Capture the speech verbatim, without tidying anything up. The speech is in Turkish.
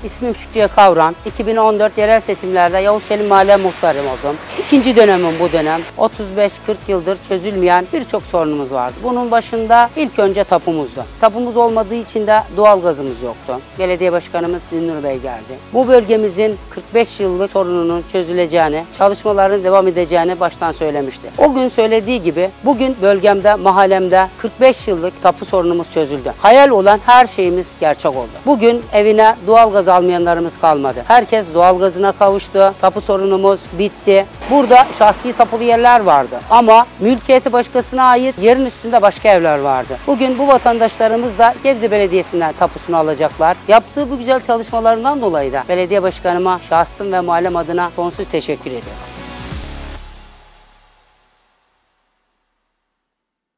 İsmim Şükriye Kavran. iki bin on dört yerel seçimlerde Yavuz Selim Mahalle Muhtarım oldum. İkinci dönemim bu dönem. otuz beş kırk yıldır çözülmeyen birçok sorunumuz vardı. Bunun başında ilk önce tapumuzdu. Tapumuz olmadığı için de doğalgazımız yoktu. Belediye Başkanımız Zinnur Bey geldi. Bu bölgemizin kırk beş yıllık sorununun çözüleceğini, çalışmaların devam edeceğini baştan söylemişti. O gün söylediği gibi bugün bölgemde, mahallemde kırk beş yıllık tapu sorunumuz çözüldü. Hayal olan her şeyimiz gerçek oldu. Bugün evine doğalgaz almayanlarımız kalmadı. Herkes doğalgazına kavuştu. Tapu sorunumuz bitti. Burada şahsi tapulu yerler vardı ama mülkiyeti başkasına ait, yerin üstünde başka evler vardı. Bugün bu vatandaşlarımız da Gebze Belediyesi'nden tapusunu alacaklar. Yaptığı bu güzel çalışmalarından dolayı da belediye başkanıma şahsım ve mahallem adına sonsuz teşekkür ediyorum.